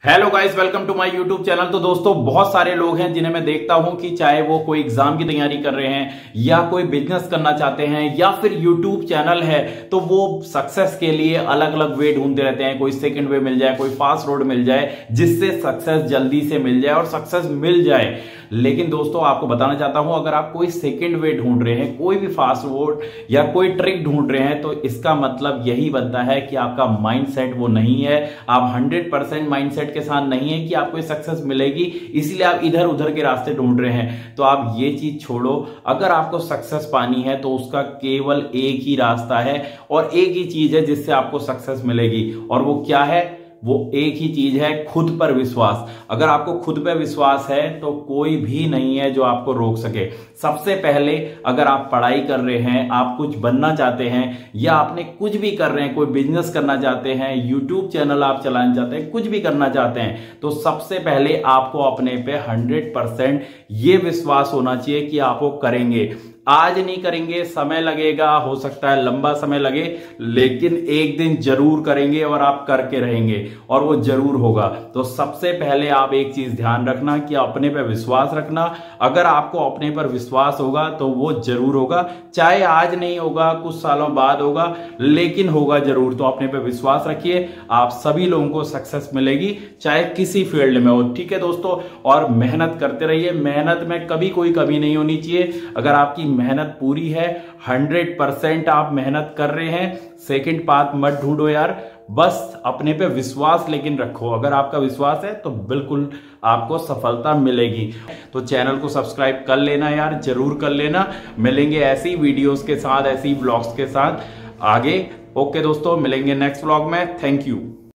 Hello guys, welcome to my YouTube channel. तो दोस्तों, बहुत सारे लोग हैं जिन्हें मैं देखता हूं कि चाहे वो कोई एग्जाम की तैयारी कर रहे हैं या कोई बिजनेस करना चाहते हैं या फिर यूट्यूब चैनल है, तो वो सक्सेस के लिए अलग अलग वे ढूंढते रहते हैं। कोई सेकंड वे मिल जाए, कोई फास्ट रोड मिल जाए जिससे सक्सेस जल्दी से मिल जाए और सक्सेस मिल जाए। लेकिन दोस्तों, आपको बताना चाहता हूं, अगर आप कोई सेकंड वे ढूंढ रहे हैं, कोई भी फास्ट रोड या कोई ट्रिक ढूंढ रहे हैं, तो इसका मतलब यही बनता है कि आपका माइंडसेट वो नहीं है। आप 100% माइंडसेट के साथ नहीं है कि आपको सक्सेस मिलेगी, इसलिए आप इधर उधर के रास्ते ढूंढ रहे हैं। तो आप ये चीज छोड़ो। अगर आपको सक्सेस पानी है तो उसका केवल एक ही रास्ता है और एक ही चीज है जिससे आपको सक्सेस मिलेगी, और वो क्या है? वो एक ही चीज है, खुद पर विश्वास। अगर आपको खुद पर विश्वास है तो कोई भी नहीं है जो आपको रोक सके। सबसे पहले, अगर आप पढ़ाई कर रहे हैं, आप कुछ बनना चाहते हैं या आपने कुछ भी कर रहे हैं, कोई बिजनेस करना चाहते हैं, यूट्यूब चैनल आप चलाना चाहते हैं, कुछ भी करना चाहते हैं, तो सबसे पहले आपको अपने पे 100% ये विश्वास होना चाहिए कि आप वो करेंगे। आज नहीं करेंगे, समय लगेगा, हो सकता है लंबा समय लगे, लेकिन एक दिन जरूर करेंगे और आप करके रहेंगे और वो जरूर होगा। तो सबसे पहले आप एक चीज ध्यान रखना कि अपने पर विश्वास रखना। अगर आपको अपने पर विश्वास होगा तो वो जरूर होगा, चाहे आज नहीं होगा, कुछ सालों बाद होगा, लेकिन होगा जरूर। तो अपने पर विश्वास रखिए, आप सभी लोगों को सक्सेस मिलेगी, चाहे किसी फील्ड में हो। ठीक है दोस्तों, और मेहनत करते रहिए। मेहनत में कभी कोई कमी नहीं होनी चाहिए। अगर आपकी मेहनत पूरी है, 100% आप मेहनत कर रहे हैं, सेकंड पाथ मत ढूंढो यार, बस अपने पे विश्वास लेकिन रखो। अगर आपका विश्वास है तो बिल्कुल आपको सफलता मिलेगी। तो चैनल को सब्सक्राइब कर लेना यार, जरूर कर लेना। मिलेंगे ऐसी वीडियोस के साथ, ऐसी ब्लॉग्स के साथ आगे। ओके दोस्तों, मिलेंगे नेक्स्ट व्लॉग में। Thank you.